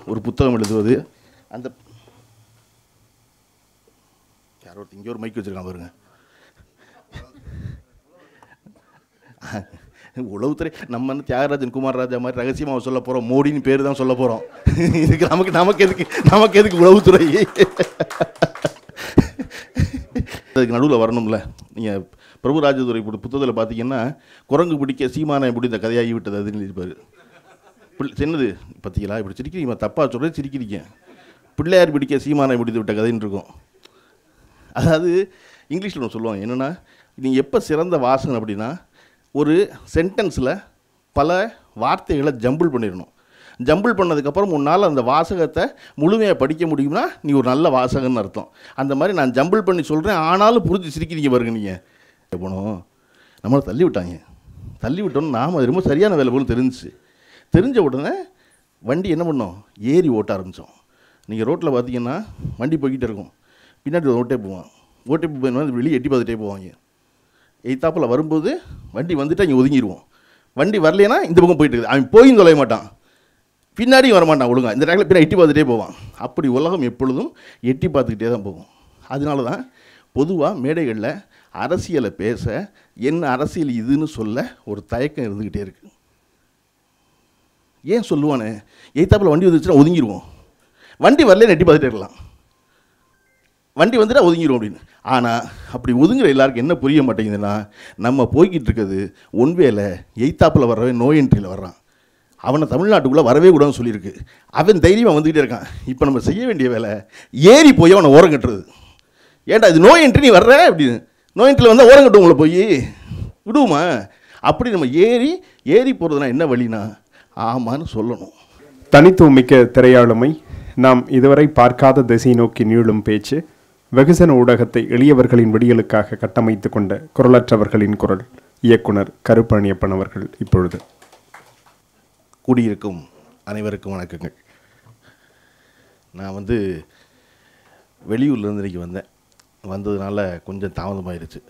ஒரு புத்தகம் எழுதுவது. அந்த யாரோ இங்கே ஒரு மைக் வச்சுருக்கான் பாருங்க. உளவுத்துறை நம்ம தியாகராஜன் குமார் ராஜா மாதிரி ரகசியமாக சொல்ல போகிறோம், மோடின்னு பேர் தான் சொல்ல போகிறோம். இதுக்கு நமக்கு எதுக்கு உளவுத்துறை? அதுக்கு நடுவில் வரணும்ல. நீங்கள் பிரபுராஜதுரை புத்தகத்தில் பார்த்தீங்கன்னா குரங்கு பிடிக்க சீமானை பிடித்த கதையாகி விட்டது அதுன்னு இருப்பார். சின்னது பார்த்தீங்களா, இப்படி சிரிக்கிறீங்க, தப்பாக சொல்கிறது சிரிக்கிறீங்க. பிள்ளையார் பிடிக்க சீமானை பிடித்து விட்ட கதைன்னு இருக்கும். அதாவது இங்கிலீஷில் ஒன்று சொல்லுவாங்க, என்னென்னா நீங்கள் எப்போ சிறந்த வாசகன் அப்படின்னா ஒரு சென்டென்ஸில் பல வார்த்தைகளை ஜம்பிள் பண்ணிடணும். ஜம்பிள் பண்ணதுக்கப்புறம் உன்னால் அந்த வாசகத்தை முழுமையாக படிக்க முடியும்னா நீ ஒரு நல்ல வாசகன்னு அர்த்தம். அந்த மாதிரி நான் ஜம்பிள் பண்ணி சொல்கிறேன், ஆனாலும் புரிஞ்சு சிரிக்கிறீங்க பாருங்க. நீங்கள் போனோம், நம்மளை தள்ளி விட்டாங்க. தள்ளி விட்டோன்னு நாம் அது ரொம்ப சரியான வேலை போல் தெரிஞ்ச உடனே வண்டி என்ன பண்ணோம், ஏறி ஓட்ட ஆரம்பித்தோம். நீங்கள் ரோட்டில் பார்த்தீங்கன்னா வண்டி போய்கிட்டே இருக்கும், பின்னாடி ஓட்டே போவான். ஓட்டே போய் வெளியே எட்டி பார்த்துட்டே போவாங்க. எய்த்தாப்பில் வரும்போது வண்டி வந்துட்டு இங்கே ஒதுங்கிடுவோம். வண்டி வரலைன்னா இந்த பக்கம் போயிட்டு இருக்குது. அவன் போயின்னு தொலைய மாட்டான், பின்னாடியும் வரமாட்டான் ஒழுங்காக. இந்த ட்ராக்கில் பின்னாடி எட்டி பார்த்துட்டே போவான். அப்படி உலகம் எப்பொழுதும் எட்டி பார்த்துக்கிட்டே தான் போகும். அதனால தான் பொதுவாக மேடைகளில் அரசியலை பேச என்ன அரசியல் இதுன்னு சொல்ல ஒரு தயக்கம் இருந்துக்கிட்டே இருக்குது. ஏன் சொல்லுவானே, எய்த்தாப்பில் வண்டி வந்துச்சுன்னா ஒதுங்கிடுவோம், வண்டி வரல எட்டி பார்த்துட்டே இருக்கலாம், வண்டி வந்துட்டு ஒதுங்கிடும் அப்படின்னு. ஆனால் அப்படி ஒதுங்குற எல்லாருக்கும் என்ன புரிய மாட்டேங்குதுன்னா, நம்ம போய்கிட்டு இருக்கிறது ஒன்வேல எய்த்தாப்பில் வர்றவன் நோ என்ட்ரியில் வர்றான். அவனை தமிழ்நாட்டுக்குள்ளே வரவே கூடாதுன்னு சொல்லியிருக்கு. அவன் தைரியமாக வந்துக்கிட்டே இருக்கான். இப்போ நம்ம செய்ய வேண்டிய வேலை ஏறி போய் அவனை ஓரம் கட்டுறது. ஏன்டா இது நோ என்ட்ரி, நீ வர்ற அப்படின்னு. நோ என்ட்ரியில் வந்தால் ஓரம் கட்டுவோம், உங்களை போய் விடுவோமா? அப்படி நம்ம ஏறி போகிறதுனா என்ன வழினா ஆமான்னு சொல்லணும். தனித்துவமிக்க திரையாளுமை, நாம் இதுவரை பார்க்காத திசை நோக்கி நீளும் பேச்சு, வெகுஜன ஊடகத்தை எளியவர்களின் விடியலுக்காக கட்டமைத்து கொண்ட குரலற்றவர்களின் குரல், இயக்குனர் கருப்பணியப்பன் அவர்கள் இப்பொழுது. கூடியிருக்கும் அனைவருக்கும் வணக்கங்கள். நான் வெளியூர்லேருந்து இன்றைக்கி வந்ததுனால கொஞ்சம் தாமதமாயிருச்சு.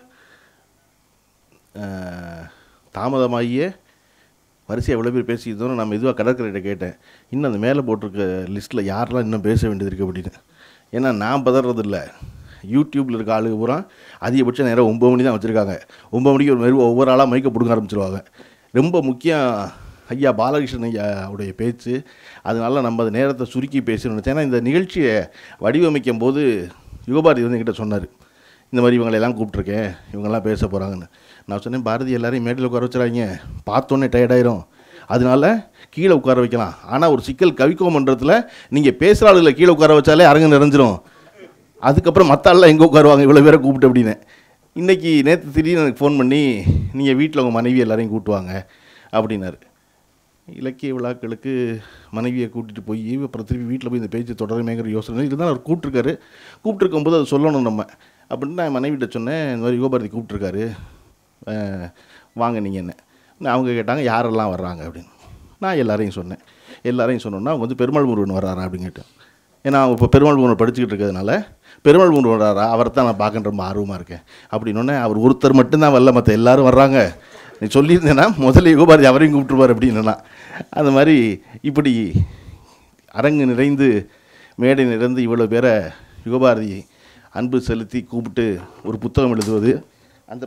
தாமதமாகியே வரிசையாக எவ்வளோ பேர் பேசிக்கிட்டோம். நம்ம இதுவாக கடற்கரையிட்ட கேட்டேன், இன்னும் அந்த மேலே போட்டிருக்க லிஸ்ட்டில் யாரெல்லாம் இன்னும் பேச வேண்டியது இருக்குது அப்படின்னு. ஏன்னா நான் பதறதில்ல, யூடியூப்பில் இருக்க ஆளுங்க பூரா அதிகபட்சம் நேரம் 9 மணி தான் வச்சுருக்காங்க. 9 மணிக்கு ஒவ்வொரு ஆளாக மைக்கை பிடுங்க ஆரம்பிச்சிருவாங்க. ரொம்ப முக்கியம் ஐயா பாலகிருஷ்ணன் ஐயாவுடைய பேச்சு. அதனால நம்ம அந்த நேரத்தை சுருக்கி பேசணும்னு. ஏன்னா இந்த நிகழ்ச்சியை வடிவமைக்கும் போது யுகபாரதி என்கிட்ட சொன்னார், இந்த மாதிரி இவங்களெல்லாம் கூப்பிட்ருக்கேன், இவங்கெல்லாம் பேச போகிறாங்கன்னு. நான் சொன்னேன், பாரதி எல்லாரையும் மேடையில் உட்கார வச்சுறாங்க, பார்த்தோன்னே டயர்டாயிரும், அதனால கீழே உட்கார வைக்கலாம். ஆனால் ஒரு சிக்கல் கவிக்கோமன்றத்தில் நீங்கள் பேசுகிற ஆளுகளை கீழே உட்கார வச்சாலே அரங்கு நிறைஞ்சிரும். அதுக்கப்புறம் மற்ற ஆளெலாம் எங்கே உட்காருவாங்க இவ்வளோ பேரை கூப்பிட்டு அப்படின்னு. இன்றைக்கி நேற்று திடீர்னு எனக்கு ஃபோன் பண்ணி, நீங்கள் வீட்டில் உங்கள் மனைவி எல்லாரையும் கூட்டுவாங்க அப்படின்னாரு. இலக்கிய விழாக்களுக்கு மனைவியை கூட்டிகிட்டு போய் அப்புறம் திருப்பி வீட்டில் போய் இந்த பேச்சு தொடருமேங்கிற யோசனை இருந்தால் அவர் கூப்பிட்டுருக்கும்போது அதை சொல்லணும் நம்ம அப்படின்னு நான் மனைவிட்ட சொன்னேன். இந்த மாதிரி யுகபாரதி கூப்பிட்ருக்காரு, வாங்க நீங்கள் என்ன. அவங்க கேட்டாங்க யாரெல்லாம் வர்றாங்க அப்படின்னு. நான் எல்லாரையும் சொன்னோன்னா அவங்க பெருமாள் முருகன் வர்றாரா அப்படின்னு கேட்டேன். ஏன்னா அவங்க இப்போ பெருமாள் முருகன் படிச்சுக்கிட்டு இருக்கிறதுனால பெருமாள் முருகன் வர்றாரா, அவரை தான் நான் பார்க்க ரொம்ப ஆர்வமாக இருக்கேன் அப்படின்னோடனே, அவர் ஒருத்தர் மட்டும்தான் வரல, மற்ற எல்லோரும் வர்றாங்க, நீ சொல்லியிருந்தேன்னா முதல்ல யுகபாரதி அவரையும் கூப்பிட்டுருவார் அப்படின்னா. அந்த மாதிரி இப்படி அரங்கு நிறைந்து மேடை நிறைந்து இவ்வளோ பேரை யுகபாரதி அன்பு செலுத்தி கூப்பிட்டு ஒரு புத்தகம் எழுதுவது. அந்த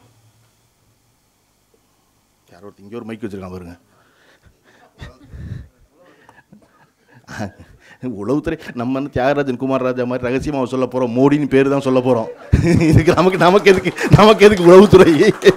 யாரோ இங்கே ஒரு மைக் வச்சுருக்கான் பாருங்க. உளவுத்துறை நம்ம தியாகராஜன் குமார் ராஜா மாதிரி ரகசியமாக சொல்ல போகிறோம், மோடின்னு பேர் தான் சொல்ல போகிறோம். இதுக்கு நமக்கு எதுக்கு உளவுத்துறை?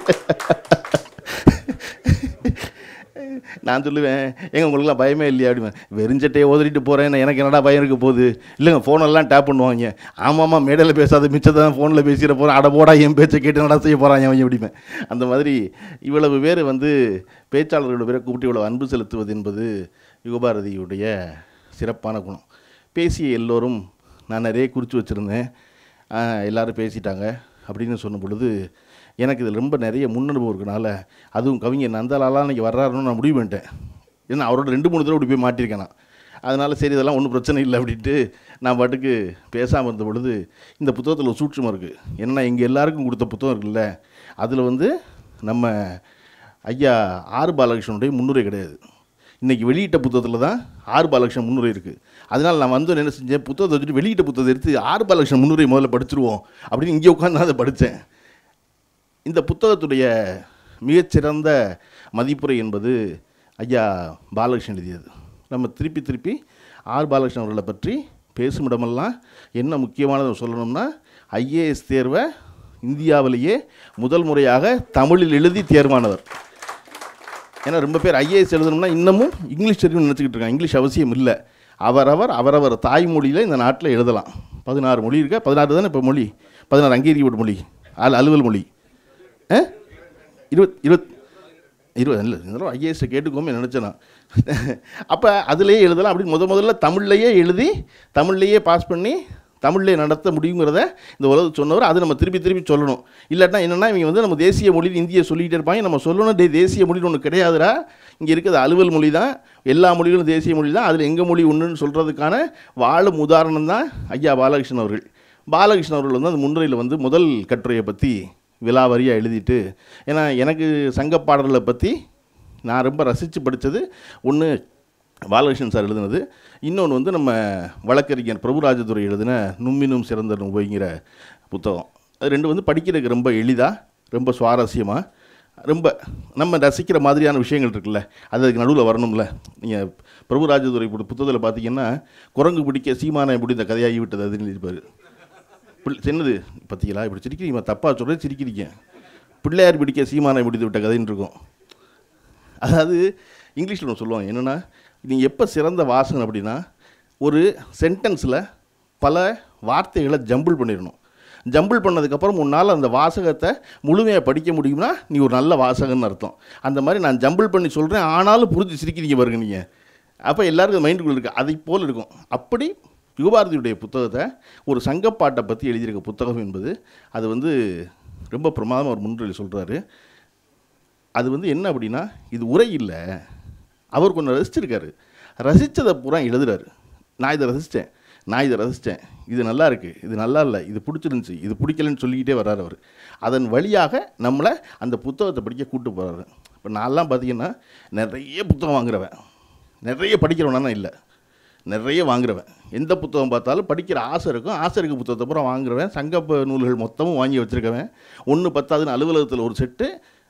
நான் சொல்லுவேன், உங்களுக்குலாம் பயமே இல்லையா அப்படிமா. வெறிஞ்சட்டையை ஓதிட்டு போகிறேன், எனக்கு என்னடா பயம் இருக்க போகுது? இல்லைங்க, ஃபோனெல்லாம் டேப் பண்ணுவாங்க. ஆமாம், மேடையில் பேசாத மிச்சத்தை தான் ஃபோனில் பேசிட போகிறேன், அட போடா என் பேச்சை கேட்டு என்னடா செய்ய போகிறாங்க அவன் அப்படிமே. அந்த மாதிரி இவ்வளவு பேர் பேச்சாளர்களோட பேரை கூப்பிட்டு இவ்வளோ அன்பு செலுத்துவது என்பது யுகபாரதியுடைய சிறப்பான குணம். பேசிய எல்லோரும் நான் நிறைய குறித்து வச்சுருந்தேன், எல்லோரும் பேசிட்டாங்க அப்படின்னு சொன்ன பொழுது எனக்கு இதில் ரொம்ப நிறைய முன்னனுபவம் இருக்கனால, அதுவும் கவிஞர் நந்தலாலாம் இன்றைக்கி வர்றாருன்னு நான் முடிவு பண்ணிட்டேன். ஏன்னா அவரோட 2-3 தடவை இப்படி போய் மாட்டியிருக்கேன் நான். அதனால் சரி இதெல்லாம் ஒன்றும் பிரச்சனை இல்லை அப்படின்ட்டு நான் பாட்டுக்கு பேசாமல் இருந்த பொழுது இந்த புத்தகத்தில் ஒரு சூட்சமாக இருக்குது. ஏன்னா எங்கள் எல்லாருக்கும் கொடுத்த புத்தகம் இருக்குல்ல, அதில் நம்ம ஐயா ஆர் பாலகிருஷ்ணனுடைய முன்னுரை கிடையாது. இன்றைக்கி வெளியிட்ட புத்தகத்தில் தான் ஆர் பாலகிருஷ்ணன் முன்னுரை இருக்குது. அதனால் நான் வந்து என்ன செஞ்சேன், புத்தகத்தை வச்சுட்டு வெளியிட்ட புத்தகத்தை எடுத்து ஆர் பாலகிருஷ்ணன் முன்னுரை முதல்ல படிச்சிருவோம் அப்படின்னு இங்கே உட்காந்து அதை படித்தேன். இந்த புத்தகத்துடைய மிகச்சிறந்த மதிப்புரை என்பது ஐயா பாலகிருஷ்ணன் எழுதியது. நம்ம திருப்பி திருப்பி ஆர் பாலகிருஷ்ணன் அவர்களை பற்றி பேசும் இடமெல்லாம் என்ன முக்கியமானதை சொல்லணும்னா, ஐஏஎஸ் தேர்வை இந்தியாவிலேயே முதல் முறையாக தமிழில் எழுதி தேர்வானவர். ஏன்னா ரொம்ப பேர் ஐஏஎஸ் எழுதணும்னா இன்னமும் இங்கிலீஷ் தெரியும் நினச்சிக்கிட்டு இருக்காங்க. இங்கிலீஷ் அவசியம் இல்லை. அவரவர் தாய்மொழியில் இந்த நாட்டில் எழுதலாம். 16 மொழி இருக்கா? 16 தானே இப்போ மொழி, 16 அங்கீகரிக்கப்பட்ட மொழி, அலுவல் மொழி. 20 இல்லை, இருந்தாலும் ஐஏஎஸ்ஸை கேட்டுக்கோமே நினச்சேன் நான். அப்போ அதிலேயே எழுதலாம் அப்படின்னு முதல்ல தமிழ்லையே எழுதி தமிழ்லையே பாஸ் பண்ணி தமிழ்லேயே நடத்த முடியுங்கிறத இந்த உலகத்தை சொன்னவர். அது நம்ம திருப்பி திருப்பி சொல்லணும். இல்லாட்டினா என்னென்னா, இவங்க வந்து நம்ம தேசிய மொழியில் இந்தியை சொல்லிகிட்டே இருப்பாங்க. நம்ம சொல்லணும், தேசிய மொழின்னு ஒன்று கிடையாதுடா, இங்கே இருக்கிறது அலுவல் மொழி தான், எல்லா மொழிகளும் தேசிய மொழி தான், அதில் எங்கள் மொழி ஒன்றுன்னு சொல்கிறதுக்கான வாழும் உதாரணம் தான் ஐயா பாலகிருஷ்ணன் அவர்கள். பாலகிருஷ்ணன் அவர்கள் வந்து அந்த முன்னுரையில் வந்து முதல் கட்டுரையை பற்றி விலாவரியாக எழுதிட்டு, ஏன்னா எனக்கு சங்க பாடல்களை பற்றி நான் ரொம்ப ரசித்து படித்தது ஒன்று பாலகிருஷ்ணன் சார் எழுதுனது, இன்னொன்று வந்து நம்ம வழக்கறிஞர் பிரபுராஜதுரை எழுதின நும்மினும் சிறந்த நுபைங்கிற புத்தகம். அது ரெண்டு வந்து படிக்கிறதுக்கு ரொம்ப எளிதாக, ரொம்ப சுவாரஸ்யமாக, ரொம்ப நம்ம ரசிக்கிற மாதிரியான விஷயங்கள் இருக்குல்ல, அதுக்கு நடுவில் வரணும்ல. நீங்கள் பிரபுராஜதுரை புத்தகத்தில் பார்த்தீங்கன்னா, குரங்கு பிடிக்க சீமானை பிடித்த கதையாகி விட்டது அதுன்னு இருப்பார். சின்னது பார்த்தீங்களா, இப்படி சிரிக்கிறீங்க, தப்பாக சொல்கிறது சிரிக்கிறீங்க. பிள்ளையார் பிடிக்க சீமானை பிடித்து விட்ட கதைன்னு இருக்கும். அதாவது இங்கிலீஷில் ஒன்று சொல்லுவாங்க, என்னென்னா, நீங்கள் எப்போ சிறந்த வாசகன் அப்படின்னா, ஒரு சென்டென்ஸில் பல வார்த்தைகளை ஜம்பிள் பண்ணிடணும். ஜம்பிள் பண்ணதுக்கப்புறம் உன்னால் அந்த வாசகத்தை முழுமையாக படிக்க முடியும்னா நீ ஒரு நல்ல வாசகன்னு அர்த்தம். அந்த மாதிரி நான் ஜம்பிள் பண்ணி சொல்கிறேன், ஆனாலும் புரிஞ்சு சிரிக்கிறீங்க பாருங்க நீங்கள். அப்போ எல்லாருக்கும் மைண்டுக்குள்ளே இருக்குது, அதை போல் இருக்கும். அப்படி யுகபாரதியுடைய புத்தகத்தை, ஒரு சங்கப்பாட்டை பற்றி எழுதியிருக்க புத்தகம் என்பது, அது வந்து ரொம்ப பிரமாதமாக ஒரு முன்னிலையில் சொல்கிறாரு. அது வந்து என்ன அப்படின்னா, இது உரை இல்லை, அவர் கொஞ்சம் ரசிச்சிருக்காரு. ரசித்ததை பூரா எழுதுறாரு. நான் இதை ரசித்தேன், இது நல்லா இருக்குது, இது நல்லா இல்லை, இது பிடிச்சிருந்துச்சி, இது பிடிக்கலன்னு சொல்லிக்கிட்டே வர்றாரு அவர். அதன் வழியாக நம்மளை அந்த புத்தகத்தை படிக்க கூப்பிட்டு போகிறாரு. இப்போ நான்லாம் பார்த்திங்கன்னா நிறைய புத்தகம் வாங்குறவன், நிறைய படிக்கிறவனா இல்லை, நிறைய வாங்குறவன். எந்த புத்தகம் பார்த்தாலும் படிக்கிற ஆசை இருக்கும், ஆசை இருக்க புத்தகத்தை பூரா வாங்குறவன். சங்க நூல்கள் மொத்தமும் வாங்கி வச்சுருக்கவன். 1 10 அலுவலகத்தில் ஒரு செட்டு,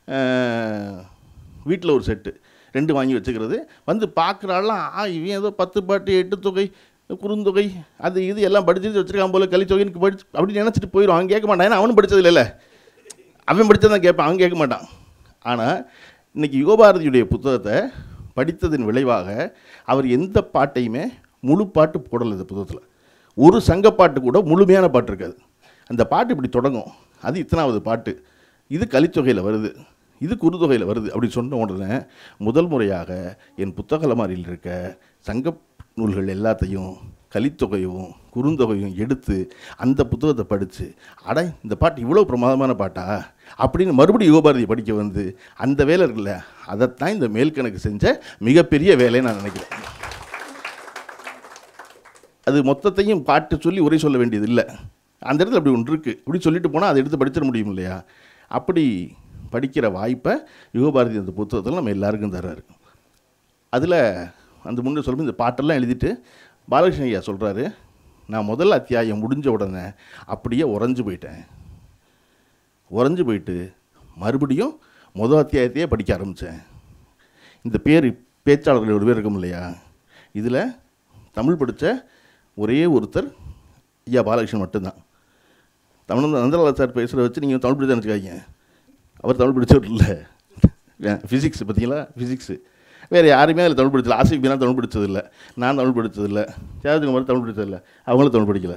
வீட்டில் ஒரு செட்டு, 2 வாங்கி வச்சுக்கிறது. வந்து பார்க்குறாலாம், இவன் ஏதோ 10 பாட்டு 8 தொகை குறுந்தொகை அது இது எல்லாம் படிச்சுட்டு வச்சுருக்கான் போல், கலித்தொகைன்னு படிச்சு அப்படின்னு நினச்சிட்டு போயிடும். அவன் கேட்க மாட்டான், ஏன்னா அவனும் படித்தது இல்லைல்ல. அவன் படித்ததான் கேட்பான், அவன் கேட்க மாட்டான். ஆனால் இன்றைக்கி யுகபாரதியுடைய புத்தகத்தை படித்ததன் விளைவாக அவர் எந்த பாட்டையுமே முழு பாட்டு போடலை. இந்த புத்தகத்தில் ஒரு சங்கப்பாட்டு கூட முழுமையான பாட்டு இருக்காது. அந்த பாட்டு இப்படி தொடங்கும், அது இத்தனாவது பாட்டு, இது கலித்தொகையில் வருது, இது குறுந்தொகையில் வருது அப்படி சொன்ன உடனே முதல் முறையாக என் புத்தக அலமாரியில் இருக்க சங்க நூல்கள் எல்லாத்தையும் கலித்தொகையும் குறுந்தொகையும் எடுத்து அந்த புத்தகத்தை படித்து, அட இந்த பாட்டு இவ்வளோ பிரமாதமான பாட்டா அப்படின்னு மறுபடியும் யுகபாரதி படிக்க வந்து அந்த வேலை இருக்குல்ல, அதைத்தான் இந்த மேல்கணக்கு செஞ்ச மிகப்பெரிய வேலையை நான் நினைக்கிறேன். அது மொத்தத்தையும் பாட்டு சொல்லி உரை சொல்ல வேண்டியது இல்லை. அந்த இடத்துல அப்படி ஒன்று இருக்குது, இப்படி சொல்லிட்டு போனால் அதை எடுத்து படிச்சிட முடியும் இல்லையா? அப்படி படிக்கிற வாய்ப்பை யுகபாரதி அந்த புத்தகத்தில் நம்ம எல்லாருக்கும் தர்றாரு. அதில் அந்த முன்னே சொல்லும்போது இந்த பாட்டெல்லாம் எழுதிட்டு பாலகிருஷ்ணன் ஐயா சொல்கிறாரு, நான் முதல் அத்தியாயம் முடிஞ்ச உடனே அப்படியே உறைஞ்சு போயிட்டு மறுபடியும் முதல் அத்தியாயத்தையே படிக்க ஆரம்பித்தேன். இந்த பேச்சாளர்கள் ஒரு பேர் இருக்கும் இல்லையா, இதில் தமிழ் படித்த ஒரே ஒருத்தர் ஐயா பாலகிருஷ்ணன் மட்டும்தான். நந்தலால் சார் பேசுகிறத வச்சு நீங்கள் தமிழ் படித்தா நினச்சிக்காதீங்க, அவர் தமிழ் படித்தவர் இல்லை. ஃபிசிக்ஸ் பார்த்தீங்களா, ஃபிசிக்ஸு வேறு யாருமே அதில் தமிழ் படிச்சதில்லை. ஆசிரியர் தமிழ் படித்ததில்லை, நான் தமிழ் படித்ததில்லை, யாருக்கு மாதிரி தமிழ் படித்ததில்லை, அவங்களும் தமிழ் படிக்கலை.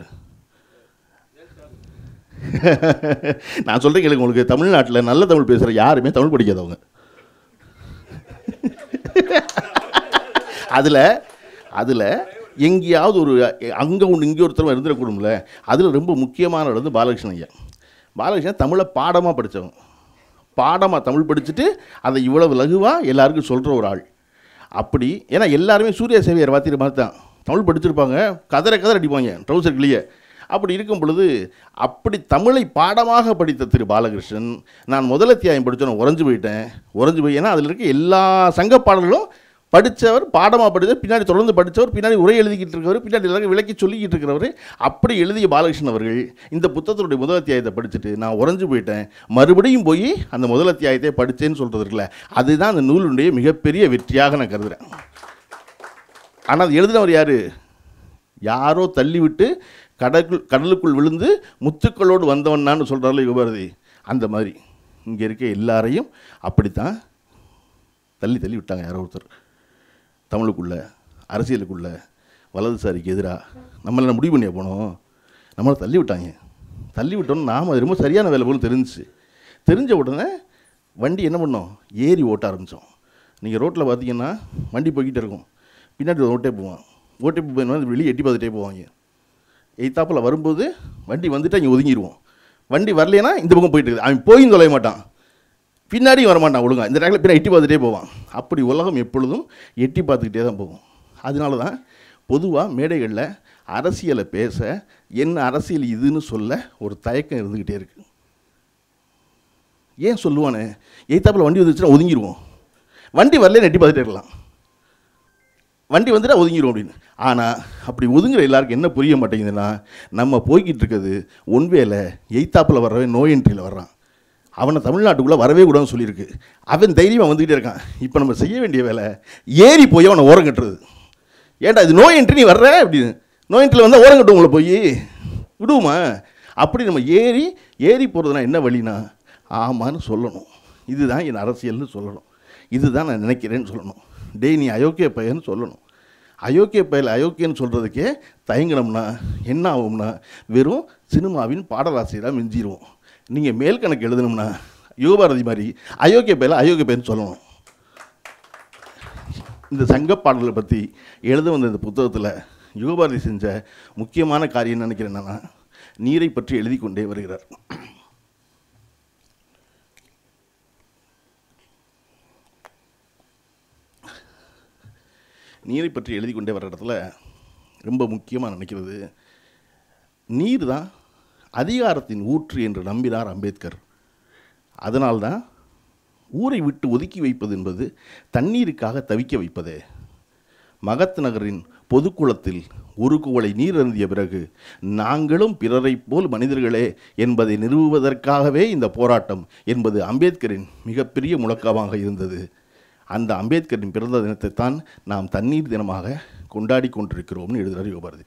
நான் சொல்கிறேன் கேளுங்க, உங்களுக்கு தமிழ்நாட்டில் நல்ல தமிழ் பேசுகிற யாருமே தமிழ் படிக்காதவங்க. அதில் எங்கேயாவது ஒரு அங்கே ஒன்று இங்கே ஒருத்தர் இருந்துடக்கூடும்ல. அதில் ரொம்ப முக்கியமான வந்து பாலகிருஷ்ணன் ஐயா. பாலகிருஷ்ணன் தமிழை பாடமாக படித்தவங்க, பாடமாக தமிழ் படிச்சுட்டு அதை இவ்வளவு லகுவாக எல்லாருக்கும் சொல்கிற ஒரு ஆள். அப்படி ஏன்னா எல்லாருமே சூர்யா சேவியர் வாத்திர மாதிரி தான் தமிழ் படிச்சிருப்பாங்க, கதரை அடிப்பாங்க ட்ரௌசர் கிளியே. அப்படி இருக்கும் பொழுது அப்படி தமிழை பாடமாக படித்த திரு பாலகிருஷ்ணன், நான் முதல் அத்தியாயம் படித்தோன்னு உறைஞ்சு போய், ஏன்னா அதில் இருக்க எல்லா சங்க பாடல்களும் படித்தவர் பாடமாக படித்தவர், பின்னாடி தொடர்ந்து படித்தவர், பின்னாடி உரை எழுதிக்கிட்டு இருக்கிறவர், பின்னாடி எல்லாரும் விளக்கி சொல்லிக்கிட்டு இருக்கிறவர், அப்படி எழுதிய பாலகிருஷ்ணன் அவர்கள் இந்த புத்தகத்தினுடைய முதல் அத்தியாயத்தை படிச்சுட்டு நான் உறைஞ்சு போயிட்டேன், மறுபடியும் போய் அந்த முதல் அத்தியாயத்தை படித்தேன்னு சொல்கிறது இருக்குல்ல, அதுதான் அந்த நூலுடைய மிகப்பெரிய வெற்றியாக நான் கருதுகிறேன். ஆனால் அது எழுதினவர் யார்? யாரோ தள்ளிவிட்டு கடலுக்குள் விழுந்து முத்துக்களோடு வந்தவன்னான்னு சொல்கிறார்கள் யுகபாரதி. அந்த மாதிரி இங்கே இருக்க எல்லாரையும் அப்படித்தான் தள்ளி தள்ளி விட்டாங்க. யாரோ ஒருத்தர் தமிழுக்குள்ளே, அரசியலுக்குள்ளே, வலதுசாரிக்கு எதிராக நம்மளை முடிவு பண்ணிய போனோம், நம்மளை தள்ளி விட்டாங்க. தள்ளி விட்டோன்னு நாம் அது ரொம்ப சரியான வேலை போல தெரிஞ்சிச்சு. தெரிஞ்ச உடனே வண்டி என்ன பண்ணோம், ஏறி ஓட்ட ஆரம்பித்தோம். நீங்கள் ரோட்டில் பார்த்தீங்கன்னா வண்டி போய்கிட்டே இருக்கும், பின்னாடி ஓட்டே போவான், ஓட்டே போய் வெளியே எட்டி பார்த்துட்டே போவாங்க. எய்த்தாப்பில் வரும்போது வண்டி வந்துட்டு இங்கே ஒதுங்கிடுவோம், வண்டி வரலைன்னா இந்த பக்கம் போயிட்டு இருக்குது, அவன் போயும் தொலைய மாட்டான், பின்னாடியும் வரமாட்டான் ஒழுங்காக, இந்த டைமில் பின்னாடி எட்டி பார்த்துட்டே போவான். அப்படி உலகம் எப்பொழுதும் எட்டி பார்த்துக்கிட்டே தான் போகும். அதனால தான் பொதுவாக மேடைகளில் அரசியலை பேச, என்ன அரசியல் இதுன்னு சொல்ல ஒரு தயக்கம் இருந்துக்கிட்டே இருக்குது. ஏன் சொல்லுவானே, எய்த்தாப்பில் வண்டி வந்துச்சுன்னா ஒதுங்கிடுவோம், வண்டி வரல எட்டி பார்த்துட்டே இருக்கலாம், வண்டி வந்துட்டு ஒதுங்கிடும் அப்படின்னு. ஆனால் அப்படி ஒதுங்குற எல்லாருக்கும் என்ன புரிய மாட்டேங்குதுன்னா, நம்ம போய்கிட்டு இருக்கிறது ஒன்வேல எய்த்தாப்பில் வர்றவன் நோ என்ட்ரியில் வர்றான், அவனை தமிழ்நாட்டுக்குள்ளே வரவே கூடாதுன்னு சொல்லியிருக்கு, அவன் தைரியமாக வந்துக்கிட்டே இருக்கான். இப்போ நம்ம செய்ய வேண்டிய வேலை ஏறி போய் அவனை ஓரம் கட்டுறது. ஏன்டா இது நோ என்ட்ரி, நீ வர்ற அப்படின்னு, நோ என்ட்ரியில் வந்தால் ஓரம் கட்டுவோம், உங்களை போய் விடுவோமா? அப்படி நம்ம ஏறி போகிறதுனா என்ன வழினா, ஆமான்னு சொல்லணும், இதுதான் என் அரசியல்னு சொல்லணும், இதுதான் நான் நினைக்கிறேன்னு சொல்லணும், டேய் நீ அயோக்கிய பையன்னு சொல்லணும். அயோக்கிய பையல் அயோக்கியன்னு சொல்கிறதுக்கே தயங்கினோம்னா என்ன ஆகும்னா, வெறும் சினிமாவின் பாடலாசிரியராக மிஞ்சிடுவோம். நீங்கள் மேல் கணக்கு எழுதணும்னா யுகபாரதி மாதிரி அயோக்கிய பையன்னு சொல்லணும். இந்த சங்க பாடல்களை பற்றி எழுத வந்த இந்த புத்தகத்தில் யுகபாரதி செஞ்ச முக்கியமான காரியம் நினைக்கிறேன் என்னன்னா, நீரை பற்றி எழுதி கொண்டே வருகிறார். நீரை பற்றி எழுதி கொண்டே வர இடத்துல ரொம்ப முக்கியமாக நினைக்கிறது, நீர் தான் அதிகாரத்தின் ஊற்று என்று நம்பினார் அம்பேத்கர். அதனால்தான் ஊரை விட்டு ஒதுக்கி வைப்பது என்பது தண்ணீருக்காக தவிக்க வைப்பதே. மகத் நகரின் பொதுக்குளத்தில் ஒரு குவளை நீர் அருந்திய பிறகு நாங்களும் பிறரைப் போல் மனிதர்களே என்பதை நிறுவுவதற்காகவே இந்த போராட்டம் என்பது அம்பேத்கரின் மிகப்பெரிய முழக்கமாக இருந்தது. அந்த அம்பேத்கரின் பிறந்த தினத்தை தான் நாம் தண்ணீர் தினமாக கொண்டாடி கொண்டிருக்கிறோம்னு எழுதுகிறார் யுகபாரதி.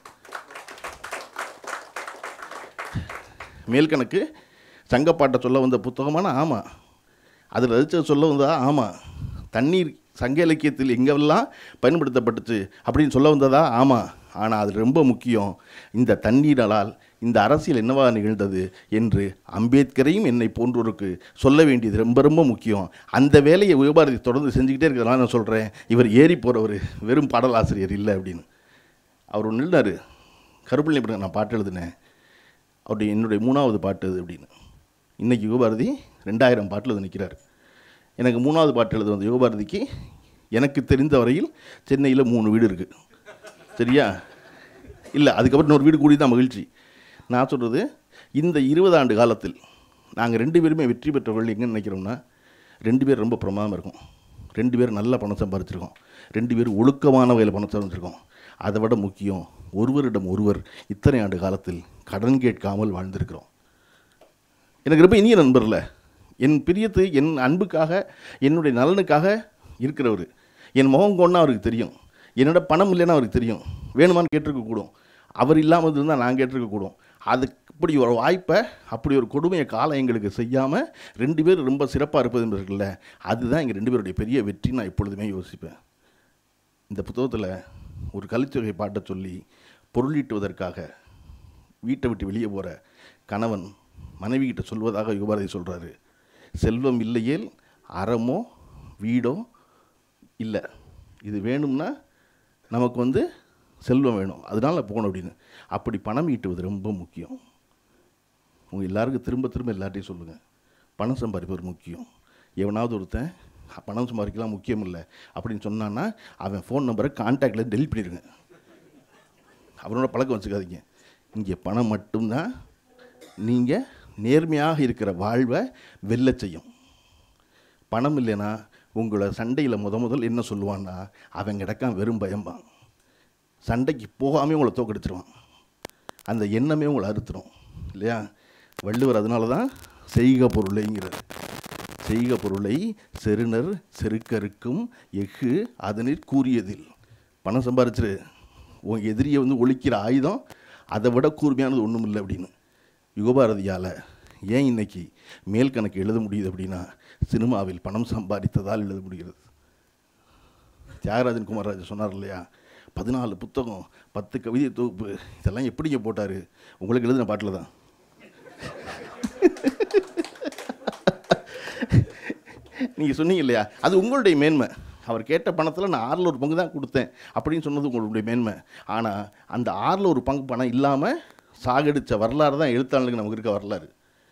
மேல்கணக்கு சங்கப்பாட்டை சொல்ல வந்த புத்தகமான ஆமாம், அதில் ரசித்த சொல்ல வந்ததா ஆமாம், தண்ணீர் சங்க இலக்கியத்தில் எங்கெல்லாம் பயன்படுத்தப்பட்டுச்சு அப்படின்னு சொல்ல வந்ததா ஆமாம். ஆனால் அது ரொம்ப முக்கியம், இந்த தண்ணீரால் இந்த அரசியல் என்னவா நிகழ்ந்தது என்று அம்பேத்கரையும் என்னை போன்றோருக்கு சொல்ல வேண்டியது ரொம்ப ரொம்ப முக்கியம். அந்த வேலையை யுகபாரதி தொடர்ந்து செஞ்சுக்கிட்டே இருக்கிறதுனால நான் சொல்கிறேன், இவர் ஏறி போகிறவர் வெறும் பாடலாசிரியர் இல்லை அப்படின்னு. அவர் ஒன்று எழுதினார், கருப்பிள்ளை பிறகு நான் பாட்டு எழுதினேன், அவருடைய என்னுடைய 3வது பாட்டு அது அப்படின்னு. இன்றைக்கி யுகபாரதி 2000 பாட்டில் எழுதி நிற்கிறார். எனக்கு 3வது பாட்டு எழுத வந்த யுகபாரதிக்கு எனக்கு தெரிந்த வரையில் சென்னையில் 3 வீடு இருக்குது, சரியா? இல்லை, அதுக்கப்புறம் இன்னொரு வீடு கூடி தான் மகிழ்ச்சி. நான் சொல்கிறது, இந்த 20 ஆண்டு காலத்தில் நாங்கள் 2 பேருமே வெற்றி பெற்றவர்கள் எங்கே நினைக்கிறோம்னா, 2 பேர் ரொம்ப பிரமாதமாக இருக்கும், 2 பேர் நல்ல பணம் சம்பாதிச்சிருக்கோம், 2 பேர் ஒழுக்கமான வகையில் பணம் சம்பாதிச்சிருக்கோம். அதை விட முக்கியம், ஒருவரிடம் ஒருவர் இத்தனை ஆண்டு காலத்தில் கடன் கேட்காமல் வாழ்ந்திருக்கிறோம். எனக்கு ரொம்ப இனிய நண்பரில் என் பிரியத்து என் அன்புக்காக என்னுடைய நலனுக்காக இருக்கிறவர். என் முகம் கொண்டா அவருக்கு தெரியும், என்னோட பணம் இல்லைன்னா அவருக்கு தெரியும், வேணுமான்னு கேட்டிருக்கக்கூடும், அவர் இல்லாமல் இருந்தால் நான் கேட்டிருக்கக்கூடும். அது இப்படி ஒரு வாய்ப்பை, அப்படி ஒரு கொடுமையை காலம் எங்களுக்கு செய்யாமல் 2 பேர் ரொம்ப சிறப்பாக இருப்பது என்பதில்லை, அதுதான் எங்கள் 2 பேருடைய பெரிய வெற்றி நான் எப்பொழுதுமே யோசிப்பேன். இந்த புத்தகத்தில் ஒரு கலித்தொகை பாட்டை சொல்லி பொருளீட்டுவதற்காக வீட்டை விட்டு வெளியே போகிற கணவன் மனைவிகிட்ட சொல்வதாக யுகபாரதி சொல்கிறாரு, செல்வம் இல்லையேல் அறமோ வீடோ இல்லை, இது வேணும்னா நமக்கு செல்வம் வேணும், அதனால் போகணும் அப்படின்னு. அப்படி பணம் ஈட்டுவது ரொம்ப முக்கியம். உங்கள் எல்லாருக்கும் திரும்ப திரும்ப எல்லார்ட்டையும் சொல்லுங்கள், பணம் சம்பாதிப்பது முக்கியம். எவனாவது ஒருத்தன் பணம் சம்பாதிக்கலாம் முக்கியம் இல்லை அப்படின்னு சொன்னான்னா அவன் ஃபோன் நம்பரை கான்டாக்டில் டெலிட் பண்ணிடுங்க, அவனோட பழக்கம் வச்சுக்காதீங்க. இங்கே பணம் மட்டும்தான் நீங்கள் நேர்மையாக இருக்கிற வாழ்வை வெல்ல செய்யும். பணம் இல்லைன்னா உங்களை சண்டையில் முதல் என்ன சொல்லுவான்னா, அவன் கிடக்கான் வெறும் பயம்பான். சண்டைக்கு போகாமல் உங்களை தோக்கடிச்சிருவான். அந்த எண்ணமே உங்களை அறுத்துரும் இல்லையா? வள்ளுவர் அதனால தான் செய்க பொருளைங்கிறது. செய்க பொருளை செருணர் செருக்கருக்கும் எஃகு அதனிற் கூறியதில். பணம் சம்பாரிச்சிரு, உன் எதிரியை ஒழிக்கிற ஆயுதம் அதை விட கூர்மையானது ஒன்றும் இல்லை அப்படின்னு. யுகபாரதியால் ஏன் இன்னைக்கு மேல் கணக்கு எழுத முடியுது அப்படின்னா, சினிமாவில் பணம் சம்பாதித்ததால் எழுத முடிகிறது. தியாகராஜன் குமாரராஜா சொன்னார் இல்லையா, 14 புத்தகம், 10 கவிதை தொகுப்பு, இதெல்லாம் எப்படிங்க போட்டார்? உங்களுக்கு எழுதின பாட்டில் தான். நீங்கள் சொன்னீங்க இல்லையா, அது உங்களுடைய மேன்மை. அவர் கேட்ட பணத்தில் நான் 6ல் ஒரு பங்கு தான் கொடுத்தேன் அப்படின்னு சொன்னது உங்களுடைய மேன்மை. ஆனால் அந்த 6ல் ஒரு பங்கு பணம் இல்லாமல் சாகடித்த வரலாறு தான் எழுத்தாளர்களுக்கு நமக்கு இருக்க வரலாறு.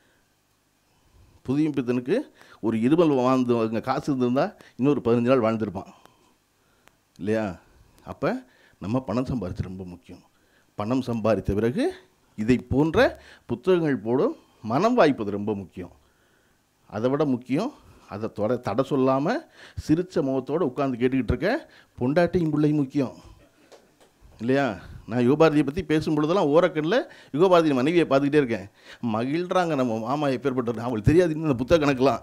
புதிய பித்தனுக்கு ஒரு இருமல் வாழ்ந்து காசு இருந்திருந்தால் இன்னொரு 15 நாள் வாழ்ந்திருப்பான் இல்லையா? அப்போ நம்ம பணம் சம்பாதிச்சு ரொம்ப முக்கியம். பணம் சம்பாதித்த பிறகு இதை போன்ற புத்தகங்கள் போடும் மனம் வாய்ப்பது ரொம்ப முக்கியம். அதை விட முக்கியம், அதை தடை சொல்லாமல் சிரித்த முகத்தோடு உட்காந்து கேட்டுக்கிட்டு இருக்க பொண்டாட்டியும் பிள்ளையும் முக்கியம் இல்லையா? நான் யுகபாரதியை பற்றி பேசும்பொழுதெல்லாம் ஓரக்கண்ணில் யுகபாரதி மனைவியை பார்த்துக்கிட்டே இருக்கேன். மகிழ்றாங்க நம்ம மாமா எப்பேற்பட்ட, அவங்களுக்கு தெரியாது இன்னும் இந்த புத்தக கணக்கெலாம்.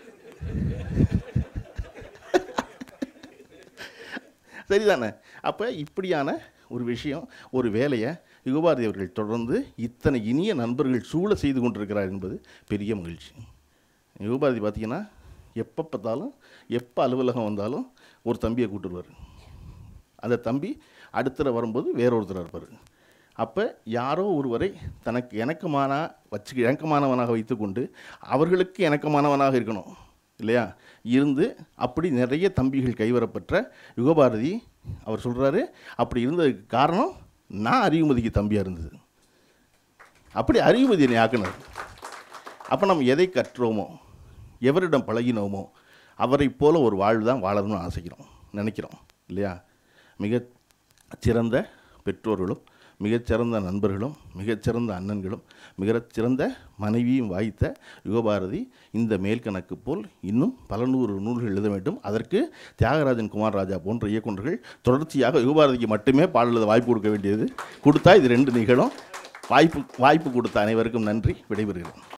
சரிதானே? அப்போ இப்படியான ஒரு விஷயம், ஒரு வேலையை யுகபாரதி அவர்கள் தொடர்ந்து இத்தனை இனிய நண்பர்கள் சூழ செய்து கொண்டிருக்கிறார் என்பது பெரிய மகிழ்ச்சி. யுகபாரதி பார்த்திங்கன்னா எப்போ பார்த்தாலும், எப்போ அலுவலகம் வந்தாலும் ஒரு தம்பியை கூட்டுருவார். அந்த தம்பி அடுத்த வரும்போது வேறொருத்தர் இருப்பார். அப்போ யாரோ ஒருவரை தனக்கு இணக்கமானவனாக வைத்துக்கொண்டு அவர்களுக்கு இணக்கமானவனாக இருக்கணும் இல்லையா? இருந்து அப்படி நிறைய தம்பிகள் கைவரப்பெற்ற யுகபாரதி அவர் சொல்கிறாரு, அப்படி இருந்ததுக்கு காரணம் நான் அறிவுமதிக்கு தம்பியாக இருந்தது. அப்படி அறிவுமதி என்னை ஆக்கினார். அப்போ நம்ம எதை கற்றோமோ, எவரிடம் பழகினோமோ, அவரை போல ஒரு வாழ்வு தான் வாழணும்னு நினைக்கிறோம் இல்லையா? மிகச்சிறந்த பெற்றோர்களும், மிகச்சிறந்த நண்பர்களும், மிகச்சிறந்த அண்ணன்களும், மிகச்சிறந்த மனைவியும் வாய்த்த யுகபாரதி இந்த மேல்கணக்கு போல் இன்னும் பல 100 நூல்கள் எழுத வேண்டும். அதற்கு தியாகராஜன் குமாரராஜா போன்ற இயக்குநர்கள் தொடர்ச்சியாக யுகபாரதிக்கு மட்டுமே பாடல் எழுத வாய்ப்பு கொடுக்க வேண்டியது. கொடுத்தா இது 2 நிகழும். வாய்ப்பு கொடுத்த அனைவருக்கும் நன்றி. விடைபெறுகிறேன்.